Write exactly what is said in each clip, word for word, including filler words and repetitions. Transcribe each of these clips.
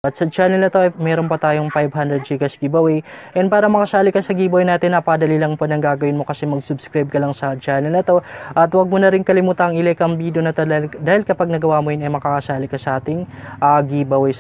At sa channel na to ay meron pa tayong five hundred Gcash giveaway. And para makasali ka sa giveaway natin, napadali lang po ng gagawin mo kasi mag-subscribe ka lang sa channel na to. At huwag mo na rin kalimutang i-like ang video na to dahil kapag nagawa mo yun ay makakasali ka sa ating uh, giveaways.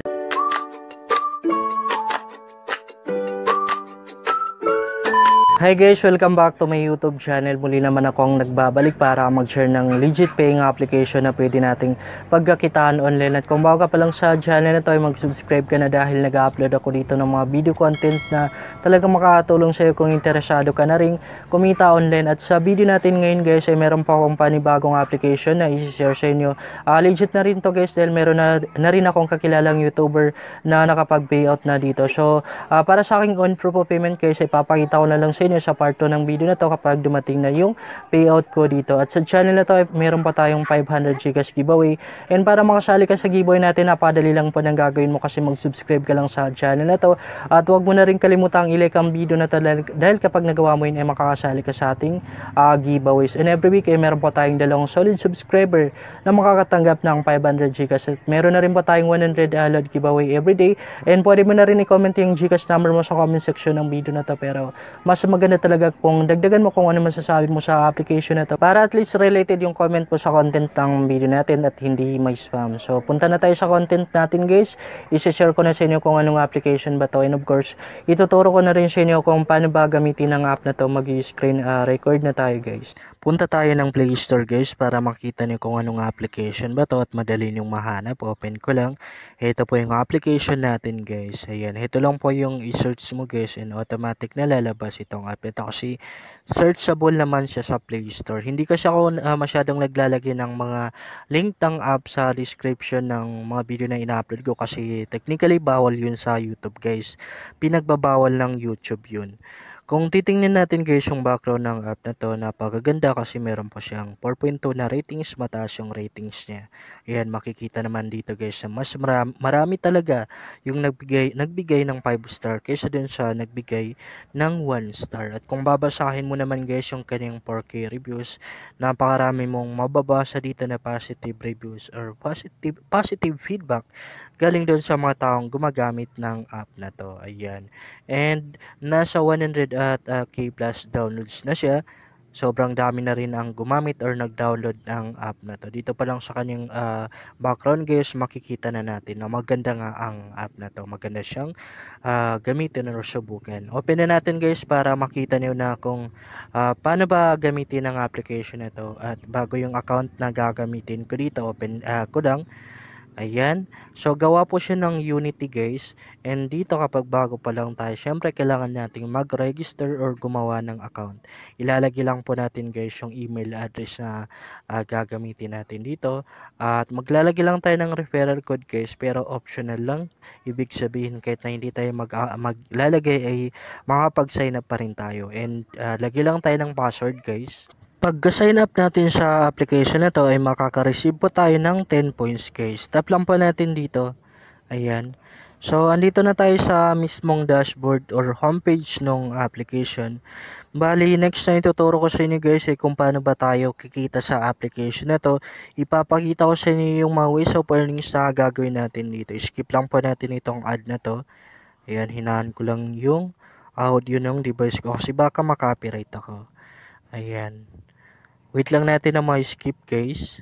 Hi guys! Welcome back to my YouTube channel. Muli naman akong nagbabalik para mag-share ng legit paying application na pwede nating pagkakitaan online. At kung bago ka pa lang sa channel na to ay mag-subscribe ka na dahil nag-upload ako dito ng mga video content na talagang makakatulong sa iyo kung interesado ka na rin kumita online. At sa video natin ngayon guys ay meron pa akong panibagong application na i-share sa inyo. Uh, legit na rin to guys dahil meron na, na rin akong kakilalang YouTuber na nakapag-payout na dito. So uh, para sa aking on proof of payment guys ay papakita ko na lang sa inyo sa part two ng video na to kapag dumating na yung payout ko dito. At sa channel na to ay meron pa tayong five hundred Gcash giveaway. And para makasali ka sa giveaway natin, napadali lang po ng gagawin mo kasi mag-subscribe ka lang sa channel na to. At huwag mo na rin kalimutang i-like ang video na to dahil kapag nagawa mo yun ay makakasali ka sa ating uh, giveaways. And every week ay meron pa tayong dalawang solid subscriber na makakatanggap ng five hundred Gcash. At meron na rin pa tayong one hundred uh, load giveaway everyday. And pwede mo na rin i-comment yung Gcash number mo sa comment section ng video na to. Pero mas maganda talaga kung dagdagan mo kung ano masasabi mo sa application na to para at least related yung comment mo sa content ng video natin at hindi may spam. So punta na tayo sa content natin guys. I-share ko na sa inyo kung anong application ba to, and of course ituturo ko na rin sa inyo kung paano ba gamitin ang app na to. Mag-screen uh, record na tayo guys. Punta tayo ng Play Store guys para makita niyo kung anong application ba to at madali niyong mahanap. Open ko lang. Ito po yung application natin guys. Ayan. Ito lang po yung i-search mo guys and automatic na lalabas itong app ito kasi searchable naman siya sa Play Store. Hindi kasi ako uh, masyadong naglalagay ng mga link ng app sa description ng mga video na ina-upload ko kasi technically bawal yun sa YouTube guys. Pinagbabawal ng YouTube yun. Kung titingnan natin guys yung background ng app na to, napakaganda kasi meron po siyang four point two na ratings, mataas yung ratings niya. Ayan, makikita naman dito guys na mas marami, marami talaga yung nagbigay, nagbigay ng five star kaysa dun sa nagbigay ng one star. At kung babasahin mo naman guys yung kanyang four K reviews, napakarami mong mababasa dito na positive reviews or positive, positive feedback galing doon sa mga taong gumagamit ng app na to. Ayan. And nasa one hundred at uh, K plus downloads na siya. Sobrang dami na rin ang gumamit or nag-download ng app na to. Dito pa lang sa kanyang uh, background guys, makikita na natin na maganda nga ang app na to. Maganda siyang uh, gamitin or subukan. Open na natin guys para makita niyo na kung uh, paano ba gamitin ang application na to. At bago yung account na gagamitin ko dito, open uh, ko lang. Ayan. So, gawa po siya ng Unity guys. And dito kapag bago pa lang tayo, syempre kailangan nating mag-register or gumawa ng account. Ilalagay lang po natin guys yung email address na uh, gagamitin natin dito. At maglalagay lang tayo ng referral code guys, pero optional lang. Ibig sabihin kahit na hindi tayo mag, uh, maglalagay ay makapag-sign up pa rin tayo. And uh, lagay lang tayo ng password guys. Pag-sign up natin sa application na to ay makaka-receive po tayo ng ten points guys. Tap lang po natin dito. Ayan. So, andito na tayo sa mismong dashboard or homepage ng application. Bali, next na ituturo ko sa inyo guys ay kung paano ba tayo kikita sa application na to. Ipapakita ko sa inyo yung mga ways of earnings na gagawin natin dito. Skip lang po natin itong ad na to. Ayan, hinaan ko lang yung audio ng device ko kasi baka makopyright ako. Ayan. Wait lang natin na ma-skip guys.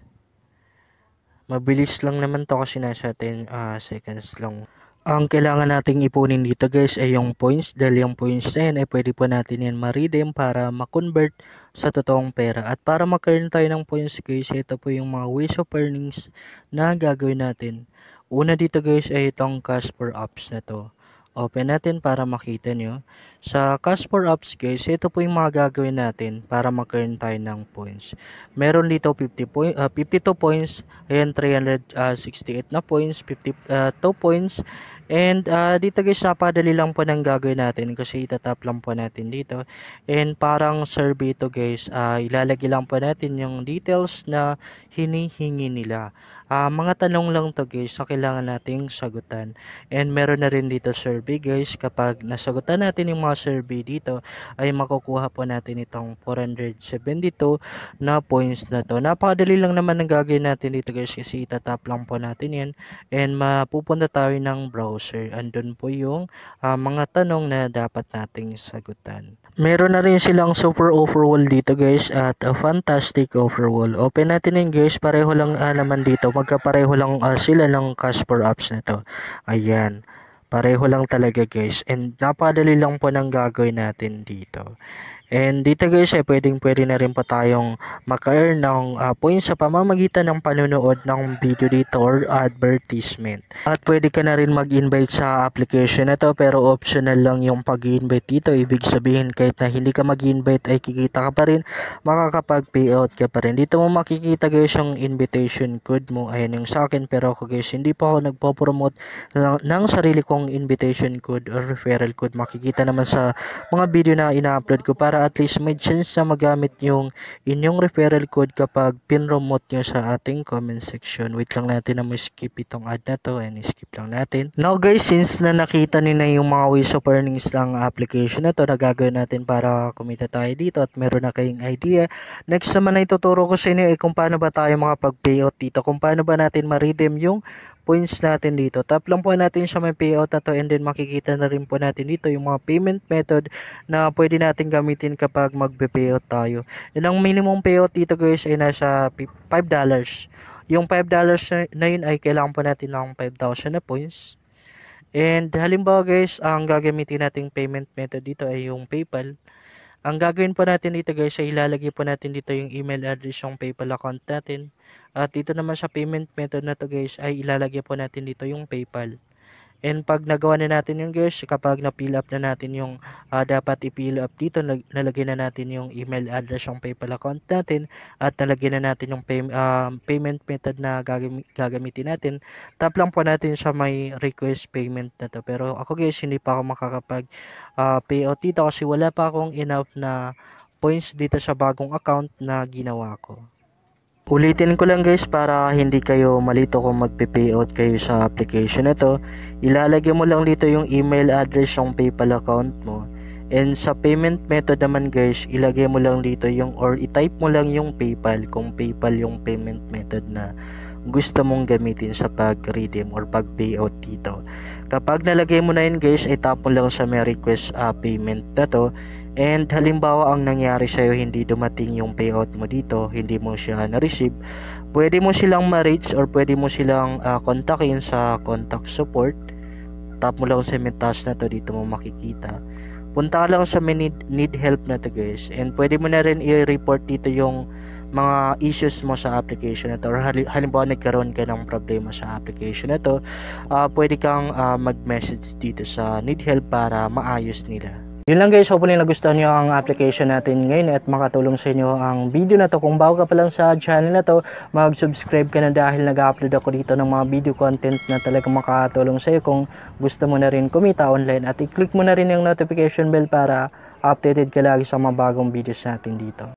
Mabilis lang naman to kasi nasa ten uh, seconds lang. Ang kailangan nating ipunin dito guys ay yung points. Dahil yung points na yan ay pwede po natin yan ma-redeem para ma-convert sa totoong pera. At para mag-earn tayo ng points guys, ito po yung mga ways of earnings na gagawin natin. Una dito guys ay itong cash for apps na to. Open natin para makita nyo. Sa Cash for Apps guys, ito po yung mga gagawin natin para mag-earn tayo ng points. Meron dito fifty point, uh, fifty-two points, ayan three hundred sixty-eight na points, fifty-two points. And uh, dito guys, napadali lang po ng gagawin natin kasi itatap lang po natin dito. And parang survey to guys, uh, ilalagay lang po natin yung details na hinihingi nila. Uh, mga tanong lang to guys na kailangan nating sagutan. And meron na rin dito survey guys. Kapag nasagutan natin yung mga survey dito, ay makukuha po natin itong four hundred seventy-two na points na to. Napakadali lang naman ang gagawin natin dito guys kasi itatap lang po natin yan. And mapupunta tayo ng browser. browser. Andun po yung uh, mga tanong na dapat nating sagutan. Meron na rin silang super overwall dito guys at a fantastic overwall. Open natin yun guys, pareho lang uh, naman dito. Magkapareho lang uh, sila ng cash for apps na to. Ayan. Pareho lang talaga guys. And napadali lang po ng gagawin natin dito. And dito guys ay pwedeng pwede na rin po tayong maka-earn ng uh, points sa pamamagitan ng panonood ng video dito or advertisement. At pwede ka na rin mag-invite sa application na to, pero optional lang yung pag-invite dito. Ibig sabihin kahit na hindi ka mag-invite ay kikita ka pa rin, makakapag-payout ka pa rin. Dito mo makikita guys yung invitation code mo. Ayan yung sa akin, pero ako guys hindi pa ako nagpo-promote ng, ng sarili kong invitation code or referral code. Makikita naman sa mga video na ina-upload ko para at least may chance na magamit yung inyong referral code kapag pinromote nyo sa ating comment section. Wait lang natin na ma-skip itong ad na to and skip lang natin. Now guys, since na nakita nyo na yung mga ways of earnings ng application na to na gagawin natin para kumita tayo dito at meron na kayong idea, next naman na ituturo ko sa inyo ay kung paano ba tayo makapag-payout dito, kung paano ba natin ma-redeem yung points natin dito. Tap lang po natin sa may payout na to and then makikita na rin po natin dito yung mga payment method na pwede natin gamitin kapag magbe-payout tayo. And ang minimum payout dito guys ay nasa five dollars. Yung five dollars na yun ay kailangan po natin ng five thousand na points. And halimbawa guys, ang gagamitin nating payment method dito ay yung PayPal. Ang gagawin po natin dito guys ay ilalagay po natin dito yung email address yung PayPal account natin. At dito naman sa payment method na to guys ay ilalagay po natin dito yung PayPal. And pag nagawa na natin yung guys, kapag na-fill up na natin yung uh, dapat i-fill up dito, nalagay na natin yung email address yung PayPal account natin at nalagay na natin yung pay, uh, payment method na gagam gagamitin natin. Tap lang po natin sa may request payment na to. Pero ako guys, hindi pa ako makakapag uh, payout dito kasi wala pa akong enough na points dito sa bagong account na ginawa ko. Ulitin ko lang guys para hindi kayo malito kung magpe-payout kayo sa application na to. Ilalagay mo lang dito yung email address yung PayPal account mo. And sa payment method naman guys, ilagay mo lang dito yung or i-type mo lang yung PayPal kung PayPal yung payment method na gusto mong gamitin sa pag-redeem or pag-payout dito. Kapag nalagay mo na yun guys, ay tap mo lang sa may request uh, payment na to. And halimbawa ang nangyari sa'yo, hindi dumating yung payout mo dito, hindi mo siya na-receive, pwede mo silang ma-reach or pwede mo silang uh, kontakin sa contact support. Tap mo lang sa may task na to, dito mo makikita. Punta ka lang sa may need, need help na to guys. And pwede mo na rin i-report dito yung mga issues mo sa application na to, or halimbawa nagkaroon ka ng problema sa application na to, uh, pwede kang uh, mag-message dito sa need help para maayos nila. Yun lang guys, hopefully nagustuhan nyo ang application natin ngayon at makatulong sa inyo ang video na to. Kung bago ka pa lang sa channel na to, mag-subscribe ka na dahil nag-upload ako dito ng mga video content na talagang makatulong sa iyo kung gusto mo na rin kumita online. At i-click mo na rin yung notification bell para updated ka lagi sa mga bagong videos natin dito.